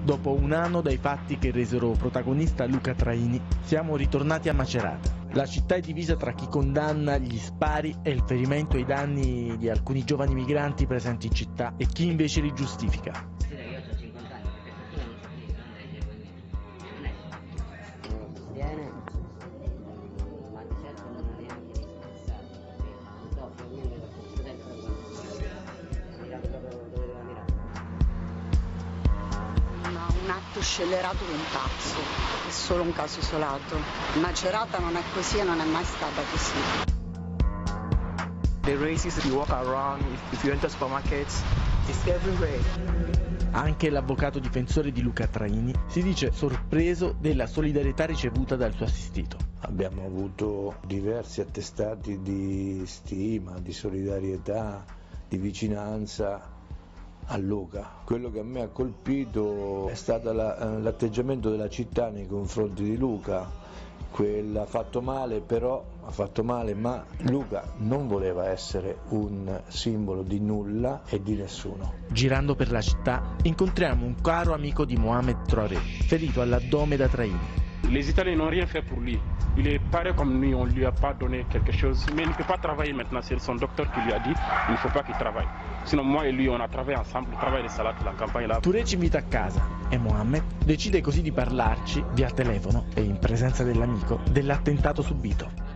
Dopo un anno dai fatti che resero protagonista Luca Traini, siamo ritornati a Macerata. La città è divisa tra chi condanna gli spari e il ferimento ai danni di alcuni giovani migranti presenti in città e chi invece li giustifica. Un atto scellerato di un pazzo, è solo un caso isolato. Macerata non è così e non è mai stata così. The racism, if you walk around, if you enter supermarkets, it's everywhere. Anche l'avvocato difensore di Luca Traini si dice sorpreso della solidarietà ricevuta dal suo assistito. Abbiamo avuto diversi attestati di stima, di solidarietà, di vicinanza a Luca. Quello che a me ha colpito è stato l'atteggiamento della città nei confronti di Luca. Ha fatto male, ma Luca non voleva essere un simbolo di nulla e di nessuno. Girando per la città incontriamo un caro amico di Mohamed Traoré, ferito all'addome da Traini. Les Italiens n'ont rien fait pour lui. Il est pareil comme lui, on lui a pas donné quelque chose. Mais il ne peut pas travailler maintenant, c'est son docteur qui lui a dit il ne faut pas qu'il travaille. Sinon moi et lui on a travaillé ensemble, il travaille de salade, la campagne là. Touré ci invita a casa e Mohamed decide così di parlarci via telefono e in presenza dell'amico dell'attentato subito.